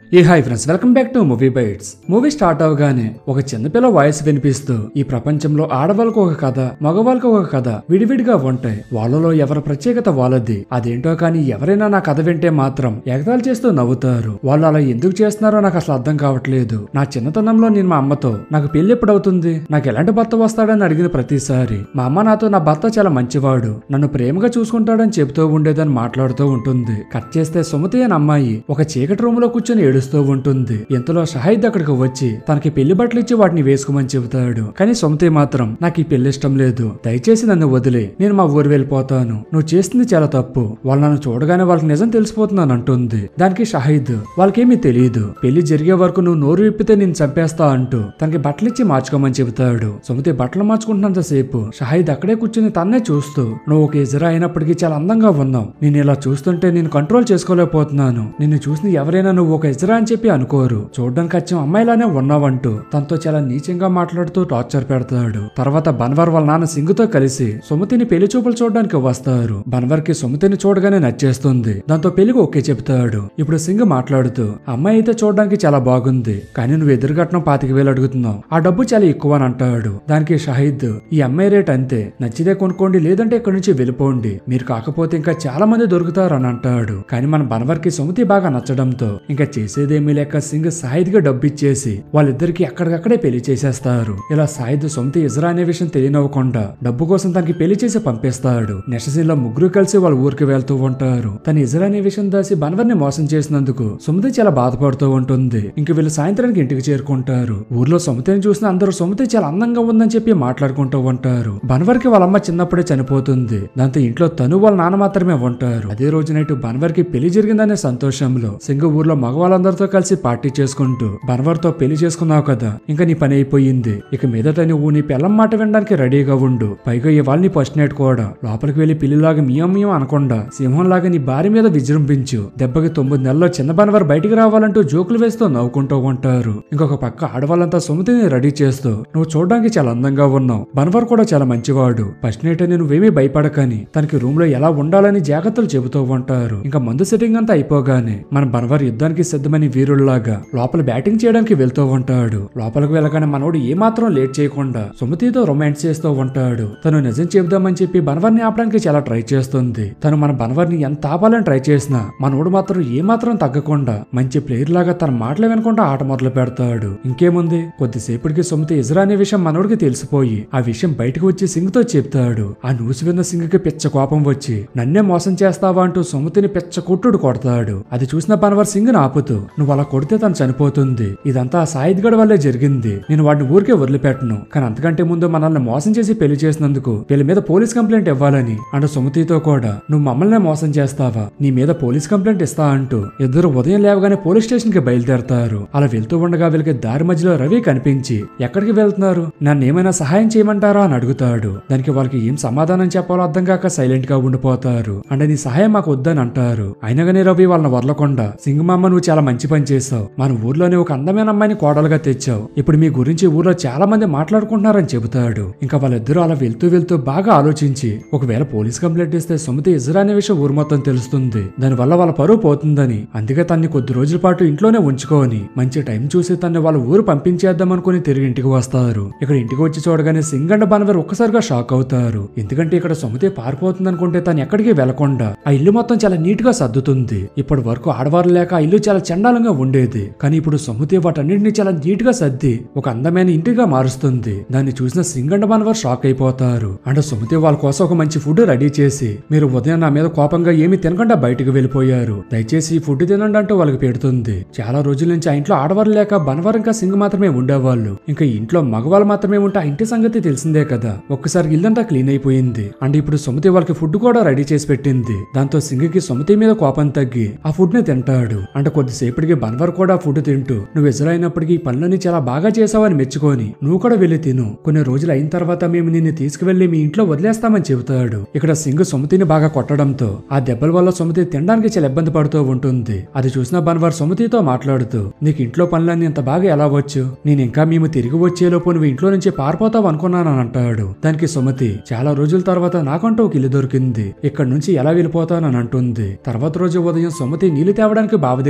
A hi friends, welcome back to movie bites. Movie start అవగానే ఒక చిన్నపిల్ల voice వినిపిస్తూ ఈ ప్రపంచంలో ఆడవాళ్ళకు ఒక కథ, మగవాళ్ళకు ఒక కథ విడివిడిగా ఉంటాయి. వాళ్ళలో ఎవరి ప్రత్యేకత వాళ్ళది. అదేంటో కానీ ఎవరైనా నా కథ వింటే మాత్రం ఎగతాళి చేస్తూ నవ్వుతారు. వాళ్ళు అలా ఎందుకు చేస్తున్నారో నాకు అసలు అర్థం కావట్లేదు. నా చిన్నతనంలో నేను మా అమ్మతో నాకు పెళ్లి ఎప్పుడవుతుంది, నాకు ఎలాంటి భర్త వస్తాడని అడిగిన ప్రతిసారి మా అమ్మ నాతో నా భర్త చాలా మంచివాడు, నన్ను ప్రేమగా చూసుకుంటాడని చెబుతూ ఉండేదని మాట్లాడుతూ ఉంటుంది. కట్ చేస్తే సుమతి అనే అమ్మాయి ఒక చీకటి రూమ్ లో కూర్చొని ఏడుస్తూ ఉంటుంది. ఇంతలో షాహిద్ అక్కడికి వచ్చి తనకి పెళ్లి బట్టలు ఇచ్చి వాటిని వేసుకోమని చెబుతాడు. కానీ సుమతి మాత్రం నాకు ఈ పెళ్లి ఇష్టం లేదు, దయచేసి నన్ను వదిలే, నేను మా ఊరు వెళ్ళిపోతాను, నువ్వు చేస్తుంది చాలా తప్పు, వాళ్ళు నన్ను చూడగానే వాళ్ళకి నిజం తెలిసిపోతున్నాను అంటుంది. దానికి షాహిద్ వాళ్ళకేమీ తెలియదు, పెళ్లి జరిగే వరకు నువ్వు నోరు విప్పితే నేను చంపేస్తా అంటూ తనకి బట్టలిచ్చి మార్చుకోమని చెబుతాడు. సుమతి బట్టలు మార్చుకుంటున్నంత సేపు షాహిద్ అక్కడే కూర్చుని తన్నే చూస్తూ నువ్వు ఒక ఎజరా అయినప్పటికీ చాలా అందంగా ఉన్నావు, నేను ఇలా చూస్తుంటే నేను కంట్రోల్ చేసుకోలేకపోతున్నాను, నిన్ను చూసి ఎవరైనా నువ్వు ఒక ఎజరా అని చెప్పి అనుకోరు, చూడడానికి అచ్చం అమ్మాయిలానే ఉన్నావంటూ తనతో చాలా నీచంగా మాట్లాడుతూ టార్చర్ పెడతాడు. తర్వాత బన్వర్ వాళ్ళ నాన్న సింగ్ తో కలిసి సుమతిని పెళ్లి చూపులు చూడడానికి వస్తారు. బన్వర్ కి సుమతిని చూడగానే నచ్చేస్తుంది. దాంతో పెళ్లికి ఓకే చెప్తాడు. ఇప్పుడు సింగ్ మాట్లాడుతూ అమ్మాయి అయితే చూడడానికి చాలా బాగుంది, కానీ నువ్వు ఎదురుగట్నం 25,000 అడుగుతున్నావు, ఆ డబ్బు చాలా ఎక్కువ అని అంటాడు. దానికి షాహిద్ ఈ అమ్మాయి రేట్ అంతే, నచ్చితే కొనుక్కోండి, లేదంటే ఇక్కడి నుంచి వెళ్ళిపోండి, మీరు కాకపోతే ఇంకా చాలా మంది దొరుకుతారు అని అంటాడు. కానీ మన బన్వర్ కి సుమతి బాగా నచ్చడంతో ఇంకా చేసేదేమీ లేక సింగ్ షాహిద్ కి డబ్బు ఇచ్చేసి వాళ్ళిద్దరికి అక్కడికక్కడే పెళ్లి చేసేస్తారు. ఇలా షాహిద్ సుమతి ఇజ్రా అనే విషయం తెలియనివ్వకుండా డబ్బు కోసం తనకి పెళ్లి చేసి పంపిస్తాడు. నెక్స్ట్ సీన్ లో ముగ్గురు కలిసి వాళ్ళ ఊరికి వెళ్తూ ఉంటారు. తన ఇజ్రా అనే విషయం దాసి బన్వర్ ని మోసం చేసినందుకు సుమతి చాలా బాధపడుతూ ఉంటుంది. ఇంక వీళ్ళు సాయంత్రానికి ఇంటికి చేరుకుంటారు. ఊర్లో సుమతిని చూసిన అందరూ సుమతి చాలా అందంగా ఉందని చెప్పి మాట్లాడుకుంటూ ఉంటారు. బన్వర్ కి వాళ్ళమ్మ చిన్నప్పుడే చనిపోతుంది. దాంతో ఇంట్లో తను వాళ్ళ నాన్న మాత్రమే ఉంటారు. అదే రోజు నైట్ బన్వర్ కి పెళ్లి జరిగిందనే సంతోషంలో సింగ్ ఊర్లో మగవాళ్ళందరితో కలిసి పార్టీ చేసుకుంటూ బన్వర్ తో పెళ్లి చేసుకున్నావు కదా, ఇంకా నీ పని అయిపోయింది, ఇక మీదట నువ్వు నీ పిల్లం మాట వినడానికి రెడీగా ఉండు, పైగా ఇవాళ నీ ఫస్ట్ నైట్ కూడా లోపలికి వెళ్లి పిల్లిలాగా మియం అనకుండా సింహంలాగా నీ భార్య మీద విజృంభించు, దెబ్బకి 9 నెలల్లో చిన్న బన్వర్ బయటికి రావాలంటూ జోకులు వేస్తూ నవ్వుకుంటూ ఉంటారు. ఇంకొక పక్క ఆడవాళ్ళంతా సుమతిని రెడీ చేస్తూ నువ్వు చూడడానికి చాలా అందంగా ఉన్నావు, బన్వర్ కూడా చాలా మంచివాడు, ఫస్ట్ నైట్ నువ్వేమీ భయపడకని తనకి రూమ్ లో ఎలా ఉండాలని జాగ్రత్తలు చెబుతూ ఉంటారు. ఇంకా మందు సెట్టింగ్ అంతా అయిపోగానే మన బన్వర్ యుద్ధానికి సిద్ధమని వీరుల్లాగా లోపల బ్యాటింగ్ చేయడానికి వెళ్తూ ఉంటాడు. లోపలికి వెళ్ళగానే మనోడు ఏమాత్రం లేట్ చేయకుండా సుమతితో రొమాన్స్ చేస్తూ ఉంటాడు. తను నిజం చెబుదామని చెప్పి బన్వర్ ని ఆపడానికి చాలా ట్రై చేస్తుంది. తను మన బన్వర్ ని ఎంత ఆపాలని ట్రై చేసినా మనోడు మాత్రం ఏమాత్రం తగ్గకుండా మంచి ప్లేయర్ లాగా తన మాటలు వినకుండా ఆట మొదలు పెడతాడు. ఇంకేముంది, కొద్దిసేపటికి సుమతి ఇజ్రా అనే విషయం మనోడికి తెలిసిపోయి ఆ విషయం బయటకు వచ్చి సింగ్ తో చెప్తాడు. ఆ న్యూస్ విన్న సింగ్ కి పిచ్చ కోపం వచ్చి నన్నే మోసం చేస్తావా అంటూ సుమతిని పిచ్చ కొట్టుడు కొడతాడు. అది చూసిన బన్వర్ సింగ్ ని ఆపుతూ నువ్వు అలా కొడితే తను చనిపోతుంది, ఇదంతా షాహిద్ గడ్ వల్లే జరిగింది, నేను వాడిని ఊరికే వదిలిపెట్టను, కానీ అంతకంటే ముందు మనల్ని మోసం చేసి పెళ్లి చేసినందుకు వీళ్ళ మీద పోలీస్ కంప్లైంట్ ఇవ్వాలని అంటూ సుమతితో కూడా నువ్వు మమ్మల్ని మోసం చేస్తావా, నీ మీద పోలీస్ కంప్లైంట్ ఇస్తా అంటూ ఇద్దరు ఉదయం లేవగానే పోలీస్ స్టేషన్ కి బయలుదేరతారు. అలా వెళ్తూ ఉండగా వీళ్ళకి దారి మధ్యలో రవి కనిపించి ఎక్కడికి వెళ్తున్నారు, నన్ను ఏమైనా సహాయం చేయమంటారా అని అడుగుతాడు. దానికి వాళ్ళకి ఏం సమాధానం చెప్పాలో అర్థం కాక సైలెంట్ గా ఉండిపోతారు. అంటే నీ సహాయం మాకు వద్దని అంటారు. అయినగానే రవి వాళ్ళని వదలకుండా సింగ్ మామ నువ్వు చాలా మంచి పని చేసావు, మన ఊర్లోనే ఒక అందమైన అమ్మాయిని కోడలుగా తెచ్చావు, ఇప్పుడు మీ గురించి ఊర్లో చాలా మంది మాట్లాడుకుంటున్నారని చెబుతాడు. ఇంకా వాళ్ళిద్దరూ అలా వెళ్తూ బాగా ఆలోచించి ఒకవేళ పోలీస్ కంప్లైంట్ ఇస్తే సుమతి ఇజ్రా అనే విషయం ఊరు మొత్తం తెలుస్తుంది, దానివల్ల వాళ్ళ పరువు పోతుందని, అందుకే తన్ని కొద్ది రోజుల పాటు ఇంట్లోనే ఉంచుకోని మంచి టైం చూసి తన్ని వాళ్ళ ఊరు పంపించేద్దాం అనుకుని తిరిగి ఇంటికి వస్తారు. ఇక్కడ ఇంటికి వచ్చి చూడగానే సింగ్ అండ్ బన్వర్ ఒక్కసారిగా షాక్ అవుతారు. ఎందుకంటే ఇక్కడ సుమతి పారిపోతుంది అనుకుంటే తను ఎక్కడికి వెళ్లకుండా ఆ ఇల్లు మొత్తం చాలా నీట్ గా సర్దుతుంది. ఇప్పటి వరకు ఆడవారు లేక ఆ ఇల్లు చాలా చండాలంగా ఉండేది, కానీ ఇప్పుడు సుమతి వాటన్నింటినీ చాలా నీట్ గా సర్ది ఒక అందమైన ఇంటిగా మారుస్తుంది. దాన్ని చూసిన సింగ్ అండ్ బన్వర్ షాక్ అయిపోతారు. అంటే సుమతి వాళ్ళ కోసం ఒక మంచి ఫుడ్ రెడీ చేసి మీరు ఉదయం నా మీద కోపంగా ఏమీ తినకుండా బయటకు వెళ్ళిపోయారు, దయచేసి ఈ ఫుడ్ తినండి అంటూ వాళ్ళకి పెడుతుంది. చాలా రోజుల నుంచి ఆ ఇంట్లో ఆడవారు లేక బన్వర్ ఇంకా సింగ్ మాత్రమే ఉండేవాళ్ళు. ఇంకా ఇంట్లో మగవాళ్ళు మాత్రమే ఉంటే ఆ ఇంటి సంగతి తెలిసిందే కదా. ఒక్కసారి ఇల్లంతా క్లీన్ అయిపోయింది. అంటే ఇప్పుడు సుమతి వాళ్ళకి ఫుడ్ కూడా రెడీ చేసి పెట్టింది. దాంతో సింగ్ కి సుమతి మీద కోపం తగ్గి ఆ ఫుడ్ ని తింటాడు. అంటే కొద్దిసేపటికి బన్వర్ కూడా ఫుడ్ తింటూ నువ్వు ఎదురైనప్పటికీ పనులని చాలా బాగా చేసావని మెచ్చుకొని నువ్వు కూడా వెళ్లి తిను, కొన్ని రోజులు అయిన తర్వాత మేము నిన్ను తీసుకువెళ్లి మీ ఇంట్లో వదిలేస్తామని చెబుతాడు. ఇక్కడ సింగ్ సుమతిని బాగా కొట్టడంతో ఆ దెబ్బల వల్ల సుమతి తినడానికి చాలా ఇబ్బంది పడుతూ ఉంటుంది. అది చూసిన బన్వర్ సుమతితో మాట్లాడుతూ నీకు ఇంట్లో పనులన్నీ ఇంత బాగా ఎలా వచ్చు, నేను ఇంకా మేము తిరిగి వచ్చేలోపు నువ్వు ఇంట్లో నుంచి పారిపోతావు అనుకున్నానని అంటాడు. దానికి సుమతి చాలా రోజుల తర్వాత నాకంటూ ఒక ఇల్లు దొరికింది, ఇక్కడ నుంచి ఎలా వెళ్ళిపోతానని అంటుంది. తర్వాత రోజు ఉదయం సుమతి నీళ్లు తేవడానికి బావి దగ్గరికి వెళ్తుంది.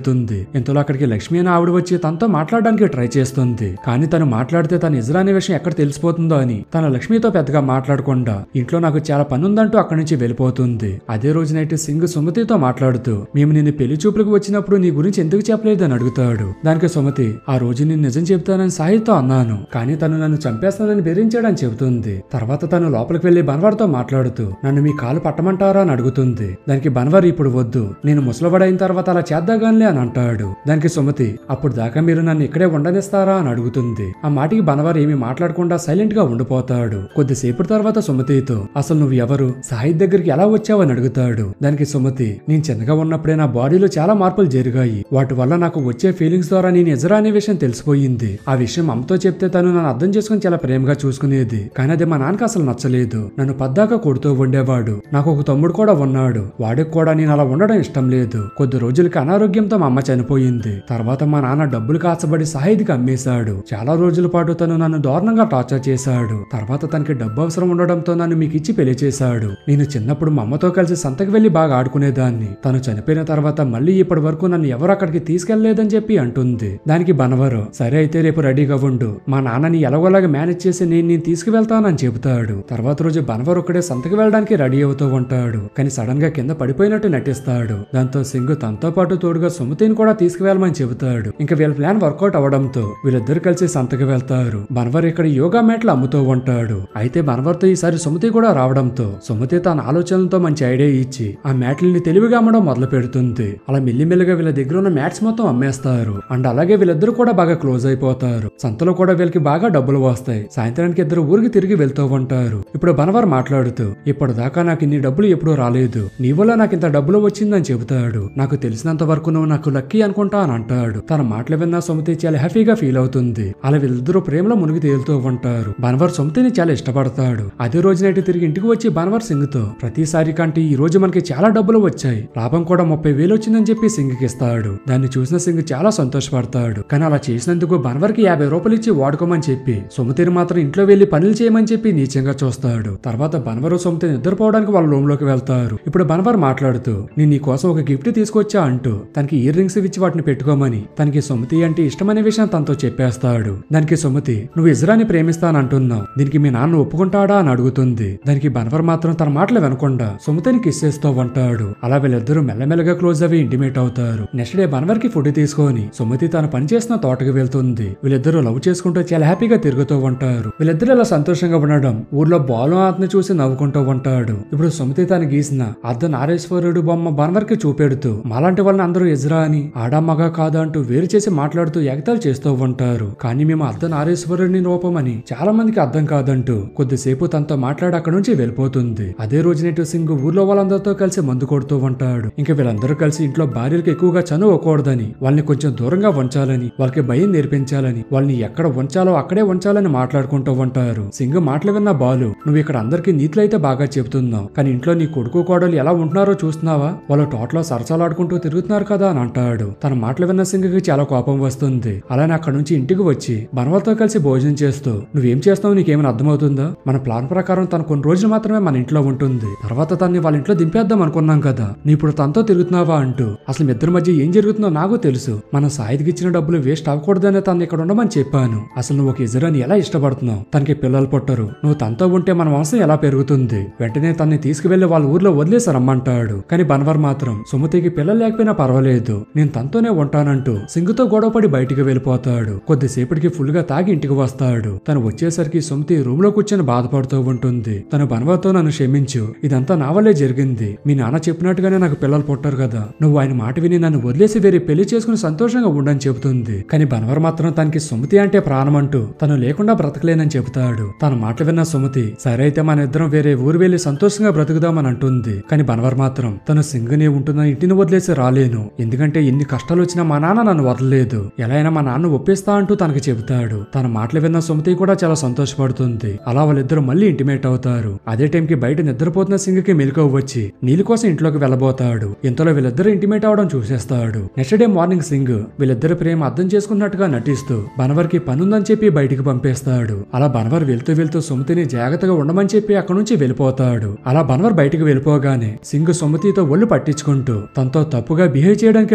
వెళ్తుంది. ఇంతలో అక్కడికి లక్ష్మి అని ఆవిడ వచ్చి తనతో మాట్లాడడానికి ట్రై చేస్తుంది. కానీ తను మాట్లాడితే తను ఇజ్రా అనే విషయం ఎక్కడ తెలిసిపోతుందో అని తన లక్ష్మితో పెద్దగా మాట్లాడకుండా ఇంట్లో నాకు చాలా పని ఉందంటూ అక్కడి నుంచి వెళ్ళిపోతుంది. అదే రోజు నైట్ సింగ్ సుమతితో మాట్లాడుతూ మేము నిన్ను పెళ్లి చూపులకు వచ్చినప్పుడు నీ గురించి ఎందుకు చెప్పలేదు అని అడుగుతాడు. దానికి సుమతి ఆ రోజు నేను నిజం చెప్తానని సాహిత్తో అన్నాను, కానీ తను నన్ను చంపేస్తానని బెదిరించాడని చెబుతుంది. తర్వాత తను లోపలికి వెళ్లి బన్వార్ తో మాట్లాడుతూ నన్ను మీ కాలు పట్టమంటారా అని అడుగుతుంది. దానికి బన్వార్ ఇప్పుడు వద్దు, నేను ముసలవాడైన తర్వాత అలా చేద్దాగానిలే అని అంటాడు. దానికి సుమతి అప్పుడు దాకా మీరు నన్ను ఇక్కడే ఉండనిస్తారా అని అడుగుతుంది. ఆ మాటికి బన్వార్ ఏమీ మాట్లాడకుండా సైలెంట్ గా ఉండిపోతాడు. కొద్దిసేపటి తర్వాత సుమతితో అసలు నువ్వు ఎవరు, సాహిత్ దగ్గరికి ఎలా వచ్చావని అడుగుతాడు. దానికి సుమతి నేను చిన్నగా ఉన్నప్పుడే నా బాడీలో చాలా మార్పులు జరిగాయి, వాటి వల్ల నాకు వచ్చే ఫీలింగ్స్ ద్వారా నేను ఇజ్రా అనే విషయం తెలిసిపోయింది. ఆ విషయం అమ్మతో చెప్తే తను నన్ను అర్థం చేసుకుని చాలా ప్రేమగా చూసుకునేది, కానీ అది మా నాన్నకి అసలు నచ్చలేదు. నన్ను పద్దాక కొడుతూ ఉండేవాడు. నాకు ఒక తమ్ముడు కూడా ఉన్నాడు, వాడికి కూడా నేను అలా ఉండడం ఇష్టం లేదు. కొద్ది రోజులకి అనారోగ్యంతో మా అమ్మ చనిపోయింది. తర్వాత మా నాన్న డబ్బులు కాచబడి సాహిత్కి అమ్మేశాడు. చాలా రోజుల పాటు తను నన్ను దారుణంగా టార్చర్ చేశాడు. తర్వాత తనకి డబ్బు అవసరం ఉండడంతో నన్ను మీకు ఇచ్చి పెళ్లి చేశాడు. నేను చిన్నప్పుడు మా అమ్మతో కలిసి సంతకు వెళ్లి బాగా ఆడుకునేదాన్ని. తను చనిపోయిన తర్వాత మళ్ళీ ఇప్పటి వరకు నన్ను ఎవరు అక్కడికి తీసుకెళ్లలేదని చెప్పి అంటుంది. దానికి బనవరు సరే అయితే రేపు రెడీగా ఉండు, మా నాన్నని ఎలాగోలాగా మేనేజ్ చేసి నేను తీసుకువెళ్తానని చెబుతాడు. తర్వాత రోజు బనవర్ ఒక్కడే సంతకు వెళ్ళడానికి రెడీ అవుతూ ఉంటాడు, కానీ సడన్ గా కింద పడిపోయినట్టు నటిస్తాడు. దాంతో సింగ్ తనతో పాటు తోడుగా సుమతిని కూడా తీసుకువెళ్ళమని చెబుతాడు. ఇంకా వీళ్ళ ప్లాన్ వర్కౌట్ అవడంతో వీళ్ళిద్దరు కలిసి సంతకు వెళ్తారు. బనవర్ ఇక్కడ యోగా మ్యాట్లు అమ్ముతూ ఉంటాడు. అయితే బనవర్ తో ఈసారి సుమతి కూడా రావడంతో సుమతి తన ఆలోచనలతో మంచి ఐడియా ఇచ్చి ఆ మ్యాట్లని తెలివిగా అమ్మడం మొదలు పెడుతుంది. అలా మెల్లిమెల్లిగా వీళ్ళ దగ్గర ఉన్న మ్యాట్స్ మొత్తం అమ్మేస్తారు. అండ్ అలాగే వీళ్ళిద్దరు కూడా బాగా క్లోజ్ అయిపోతారు. సంతలో కూడా వీళ్ళకి బాగా డబ్బులు వస్తాయి. సాయంత్రానికి ఇద్దరు ఊరికి తిరిగి వెళ్తూ ఉంటారు. ఇప్పుడు బనవర్ మాట్లాడుతూ ఇప్పటిదాకా నాకు ఇన్ని డబ్బులు ఎప్పుడూ రాలేదు, నీ వల్ల నాకు ఇంత డబ్బులు వచ్చిందని చెబుతాడు. నాకు తెలిసినంత వరకు నువ్వు నాకు లక్కీ అనుకుంటా అని అంటాడు. తన మాటలు విన్నా సుమతి చాలా హ్యాపీగా ఫీల్ అవుతుంది. అలా వీళ్ళిద్దరూ ప్రేమలో మునిగి తేలుతూ ఉంటారు. బనవర్ సుమతిని చాలా ఇష్టపడతాడు. అదే రోజు నైట్ తిరిగి ఇంటికి వచ్చి బనవర్ సింగ్ తో ప్రతిసారి కంటే ఈ రోజు మనకి చాలా డబ్బులు వచ్చాయి, లాభం కూడా 30,000 వచ్చిందని చెప్పి సింగ్ కి ఇస్తాడు. దాన్ని చూసిన సింగ్ చాలా సంతోషపడతాడు. కానీ అలా చేసినందుకు బనవర్ కి 50 రూపాయలు ఇచ్చి వాడుకోమని చెప్పి సుమతిని మాత్రం ఇంట్లో వెళ్లి పనులు చేయమని చెప్పి నీచంగా చూస్తాడు. తర్వాత బనవర్ సుమతిని నిద్రపోవడానికి వాళ్ళ రూమ్ లోకి వెళ్తారు. ఇప్పుడు బనవర్ మాట్లాడుతూ నేను నీ కోసం ఒక గిఫ్ట్ తీసుకొచ్చా అంటూ తనకి ఇయర్ రింగ్స్ ఇచ్చి వాటిని పెట్టుకోమని తనకి సుమతి అంటే ఇష్టమనే విషయం తనతో చెప్పేస్తాడు. దానికి సుమతి నువ్వు ఇజ్రాని ప్రేమిస్తానంటున్నావు, దీనికి మీ నాన్న ఒప్పుకుంటాడా అని అడుగుతుంది. దానికి బనవర్ మాత్రం తన మాటలు వినకుండా సుమతిని కిస్ చేస్తూ ఉంటాడు. అలా వీళ్ళిద్దరూ మెల్లమెల్లగా క్లోజ్ అవి ఇంటిమేట్ అవుతారు. నెక్స్ట్ డే బనవర్ కి ఫుడ్ తీసుకొని సుమతి తన పనిచేసిన తోటకు వెళ్తుంది. వీళ్ళిద్దరూ లవ్ చేసుకుంటూ చాలా హ్యాపీగా తిరుగుతూ ఉంటారు. వీళ్ళిద్దరూ ఇలా సంతోషంగా ఉండడం ఊర్లో బాలు ఆత్ని చూసి నవ్వుకుంటూ ఉంటాడు. ఇప్పుడు సుమతి తను గీసిన అర్ధ నారేశ్వరుడు బొమ్మ బనవర్ కి చూపెడుతూ మాలాంటి వాళ్ళని అందరూ ఇజ్రా అని ఆడామగా కాదా అంటూ వేరు చేసి మాట్లాడుతూ ఎగతాలు చేస్తూ ఉంటారు. కానీ మేము అర్ధ నారేశ్వరుడిని రూపమని చాలా మందికి అర్థం కాదంటూ కొద్దిసేపు తనతో మాట్లాడి అక్కడ నుంచి వెళ్ళిపోతుంది. అదే రోజు నేటు సింగ్ ఊర్లో వాళ్ళందరితో కలిసి మందు కొడుతూ ఉంటాడు. ఇంకా వీళ్ళందరూ కలిసి ఇంట్లో భార్యలకు ఎక్కువగా చనువుకోకూడదని, వాళ్ళని కొంచెం దూరంగా ఉంచాలని, వాళ్ళకి భయం నేర్పించాలని, వాళ్ళని ఎక్కడ ఉంచాలో అక్కడే ఉంచాలని మాట్లాడుకుంటూ ఉంటారు. సింగ్ మాటలు విన్న బాలు నువ్వు ఇక్కడ అందరికీ నీతులు అయితే బాగా చెబుతున్నావు, కానీ ఇంట్లో నీ కొడుకు కోడలు ఎలా ఉంటున్నారో చూస్తున్నావా, వాళ్ళు తోటలో సరసాలాడుకుంటూ తిరుగుతున్నారు కదా అని అంటాడు. తన మాటలు విన్న సింగ్ కి చాలా కోపం వస్తుంది. అలానే అక్కడ నుంచి ఇంటికి వచ్చి బనవల్తో కలిసి భోజనం చేస్తూ నువ్వేం చేస్తావు నీకేమైనా అర్థమవుతుందా, మన ప్లాన్ ప్రకారం తను కొన్ని రోజులు మాత్రమే మన ఇంట్లో ఉంటుంది, తర్వాత తనని వాళ్ళ ఇంట్లో దింపేద్దాం అనుకున్నాం కదా, నీ ఇప్పుడు తనతో తిరుగుతున్నావా అంటూ అసలు మీ ఇద్దరి మధ్య ఏం జరుగుతుందో నాకు తెలుసు, మన సాయికి ఇచ్చిన డబ్బులు వేస్ట్ అవ్వకూడదనే తను ఇక్కడ ఉండమని చెప్పాను. అసలు నువ్వు ఒక ఇజ్రాని ఎలా ఇష్టపడుతున్నావు, తనకి పిల్లలు పుట్టరు, నువ్వు తనతో ఉంటే మన వంశం ఎలా పెరుగుతుంది, వెంటనే తనని తీసుకువెళ్లి వాళ్ళ ఊర్లో వదిలేసి రమ్మంటాడు. కానీ బనవర్ మాత్రం సుమతికి పిల్లలు లేకపోయినా పర్వాలేదు, నేను తనతోనే ఉంటానంటూ సింగుతో గొడవపడి బయటికి వెళ్ళిపోతాడు. కొద్దిసేపటికి ఫుల్ గా తాగి ఇంటికి వస్తాడు. తను వచ్చేసరికి సుమతి రూమ్ లో కూర్చొని బాధపడుతూ ఉంటుంది. తను బనవర్తో నన్ను క్షమించు, ఇదంతా నా వల్లే జరిగింది, మీ నాన్న చెప్పినట్టుగానే నాకు పిల్లలు పుట్టారు కదా, నువ్వు ఆయన మాట విని నన్ను వదిలేసి వేరే పెళ్లి చేసుకుని సంతోషంగా ఉండని చెబుతుంది. కానీ బనవర్ మాత్రం తనకి సుమతి అంటే ప్రాణం అంటూ తను లేకుండా బ్రతకలేనని చెబుతాడు. తన మాటలు విన్న సుమతి సరే అయితే మన ఇద్దరం వేరే ఊరు వెళ్లి సంతోషంగా బ్రతుకుదామని అంటుంది. కానీ బనవర్ మాత్రం తను సింగనే ఉంటున్న ఇంటిని వదిలేసి రాలేను, ఎందుకంటే ఎన్ని కష్టాలు వచ్చినా మా నాన్న నన్ను వదలలేదు, ఎలా అయినా మా నాన్న ఒప్పిస్తా అంటూ తనకి చెబుతాడు. తన మాటలు విన్న సుమతి కూడా చాలా సంతోషపడుతుంది. అలా వాళ్ళిద్దరూ మళ్ళీ ఇంటిమేట్ అవుతారు. అదే టైంకి బయట నిద్రపోతున్న సింగ్ కి మెలకువ వచ్చి నీళ్ళ కోసం ఇంట్లోకి వెళ్ళబోతాడు. ఇంతలో వీళ్ళిద్దరూ ఇంటిమేట్ అవడం చూసేస్తాడు. నెక్స్ట్ డే మార్నింగ్ సింగ్ వీళ్ళిద్దరి ప్రేమ అర్థం చేసుకున్నట్టుగా నటిస్తూ బనవర్ కి పనుందని చెప్పి బయటికి పంపేస్తాడు. అలా బనవర్ వెళ్తూ వెళ్తూ సుమతిని జాగ్రత్తగా ఉండమని చెప్పి అక్కడి నుంచి వెళ్ళిపోతాడు. అలా బనవర్ బయటికి వెళ్ళిపోగానే సింగ్ సుమతితో ఒళ్ళు పట్టించుకుంటూ తనతో తప్పుగా బిహేవ్ చేయడానికి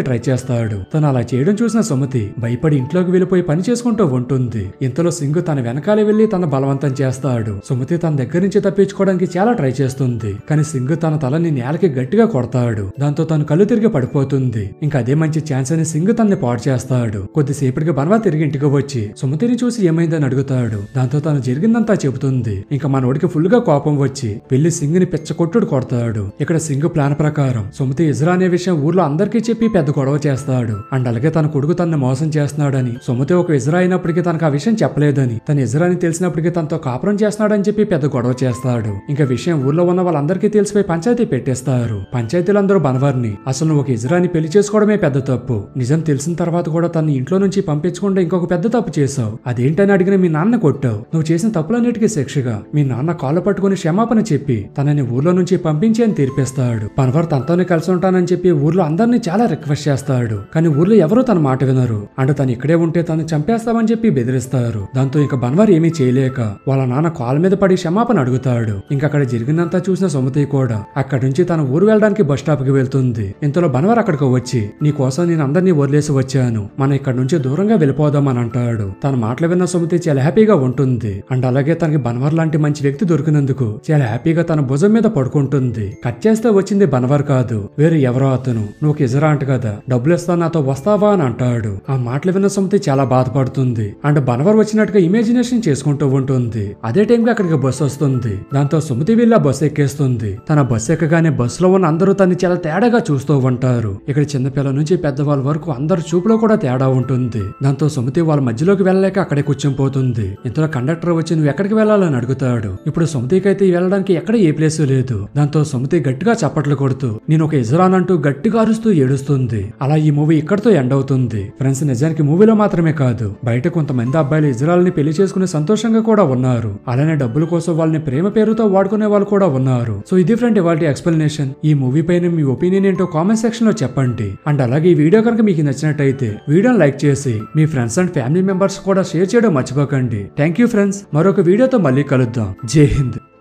వెళ్ళడానికి ట్రై చేస్తాడు. తను అలా చేయడం చూసిన సుమతి భయపడి ఇంట్లోకి వెళ్ళిపోయి పని చేసుకుంటూ ఉంటుంది. ఇంతలో సింగ్ తన వెనకాలే వెళ్లి తన బలవంతం చేస్తాడు. సుమతి తన దగ్గర నుంచి తప్పించుకోవడానికి చాలా ట్రై చేస్తుంది. కానీ సింగ్ తన తలని నేలకి గట్టిగా కొడతాడు. దాంతో తను కళ్ళు తిరిగి పడిపోతుంది. ఇంకా అదే మంచి ఛాన్స్ అని సింగ్ తనని పాడు చేస్తాడు. కొద్దిసేపటికి బన్వార్ తిరిగి ఇంటికి వచ్చి సుమతిని చూసి ఏమైందని అడుగుతాడు. దాంతో తను జరిగిందంతా చెబుతుంది. ఇంకా మనోడికి ఫుల్ గా కోపం వచ్చి వెళ్లి సింగ్ ని పిచ్చకొట్టుడు కొడతాడు. ఇక్కడ సింగ్ ప్లాన్ ప్రకారం సుమతి ఇజ్రా అనే విషయం ఊర్లో అందరికీ చెప్పి పెద్ద గొడవ చేస్తాడు. అండ్ అలాగే తన కొడుకు తనని మోసం చేస్తున్నాడని, సుమతి ఒక ఇజ్రా అయినప్పటికీ తనకు ఆ విషయం చెప్పలేదని, తన ఇజ్రా అని తెలిసినప్పటికీ తనతో కాపురం చేస్తున్నాడని చెప్పి పెద్ద గొడవ చేస్తాడు. ఇంకా విషయం ఊర్లో ఉన్న వాళ్ళందరికీ తెలిసిపోయి పంచాయతీ పెట్టేస్తారు. పంచాయతీలందరూ బన్వార్ని అసలు నువ్వు ఒక ఇజ్రాని పెళ్లి చేసుకోవడమే పెద్ద తప్పు, నిజం తెలిసిన తర్వాత కూడా తన ఇంట్లో నుంచి పంపించకుండా ఇంకొక పెద్ద తప్పు చేసావు, అదేంటని అడిగిన మీ నాన్న కొట్టావు. నువ్వు చేసిన తప్పులన్నిటికీ శిక్షగా మీ నాన్న కాళ్ళు పట్టుకుని క్షమాపణ చెప్పి తనని ఊర్లో నుంచి పంపించి అని తీర్పిస్తాడు. బన్వార్ తనతోనే కలిసి ఉంటానని చెప్పి ఊర్లో అందరినీ చాలా రిక్వెస్ట్ చేస్తాడు. కానీ ఊర్లో ఎవరూ తన మాట వినరు. అంటే తను ఇక్కడే ఉంటే తను చంపేస్తామని చెప్పి బెదిరిస్తారు. దాంతో ఇంకా బన్వార్ ఏమీ చేయలేక వాళ్ళ నాన్న కాళ్ళ మీద పడి క్షమాపణ అడుగుతాడు. ఇంకా అక్కడ జరిగిందంతా చూసిన సుమతి కూడా అక్కడి నుంచి తన ఊరు వెళ్ళడానికి బస్ స్టాప్ కి వెళ్తుంది. ఇంతలో బన్వార్ అక్కడికి వచ్చి నీ కోసం నేను అందరినీ వదిలేసి వచ్చాను, మనం ఇక్కడ నుంచి దూరంగా వెళ్ళిపోదామని అంటాడు. తన మాటలు విన్న సుమతి చాలా హ్యాపీగా ఉంటుంది. అండ్ అలాగే తనకి బన్వార్ లాంటి మంచి వ్యక్తి దొరికినందుకు చాలా హ్యాపీగా తన భుజం మీద పడుకుంటుంది. కట్ చేస్తే వచ్చింది బన్వార్ కాదు, వేరే ఎవరో అతను. నువ్వు ఇజరా అంట కదా, డబ్బులు ఇస్తా నాతో వస్తావా అని అంటాడు. ఆ మాటలు విన్న సుమతి చాలా బాధపడుతుంది. అండ్ బన్వార్ వచ్చినట్టుగా ఇమాజినేషన్ చేసుకుంటూ ఉంటుంది. అదే టైంకి అక్కడికి బస్సు వస్తుంది. దాంతో సుమతి వీళ్ళ బస్సు ఎక్కేస్తుంది. తన బస్సు ఎక్కగానే బస్సులో ఉన్న అందరూ తన్ని చాలా తేడాగా చూస్తూ ఉంటారు. ఇక్కడ చిన్నపిల్లల నుంచి పెద్దవాళ్ళ వరకు అందరు చూపులో కూడా తేడా ఉంటుంది. దాంతో సుమతి వాళ్ళ మధ్యలోకి వెళ్ళలేక అక్కడే కూర్చొనిపోతుంది. ఇంతలో కండక్టర్ వచ్చి నువ్వు ఎక్కడికి వెళ్ళాలని అడుగుతాడు. ఇప్పుడు సుమతికి అయితే వెళ్ళడానికి ఎక్కడ ఏ ప్లేస్ లేదు. దాంతో సుమతి గట్టిగా చప్పట్లు కొడుతూ నేను ఒక ఇజ్రాన్ అంటూ గట్టిగా అరుస్తూ ఏడుస్తుంది. అలా ఈ మూవీ ఇక్కడితో ఎండ్ అవుతుంది. ఫ్రెండ్స్, నిజానికి మూవీలో మాత్రమే కాదు బయట కొంతమంది అబ్బాయిలు ఇజ్రాయల్ని పెళ్లి చేసుకునే సంతోషంగా కూడా ఉన్నారు. అలానే డబ్బుల కోసం వాళ్ళని ప్రేమ పేరుతో వాడుకునే వాళ్ళు కూడా ఉన్నారు. సో ఇది ఫ్రెండ్ ఇవాల్టి ఎక్స్ప్లెనేషన్. ఈ మూవీ పైన మీ ఒపీనియన్ ఏంటో కామెంట్ సెక్షన్ లో చెప్పండి. అండ్ అలాగే ఈ వీడియో కనుక మీకు నచ్చినట్టయితే వీడియోని లైక్ చేసి మీ ఫ్రెండ్స్ అండ్ ఫ్యామిలీ మెంబర్స్ కూడా షేర్ చేయడం మర్చిపోకండి. థ్యాంక్ యూ ఫ్రెండ్స్, మరొక వీడియోతో మళ్ళీ కలుద్దాం. జై హింద్.